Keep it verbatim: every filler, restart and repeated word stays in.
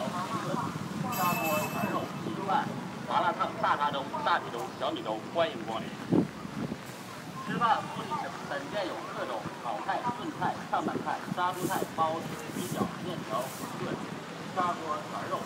评论。砂锅串肉、鸡饭、麻辣烫、大咖粥、大米粥、小米粥，欢迎光临。吃饭不仅本店有各种炒菜、炖菜、炝拌菜、杀猪菜、包子、水饺、面条、馄饨、砂锅串肉、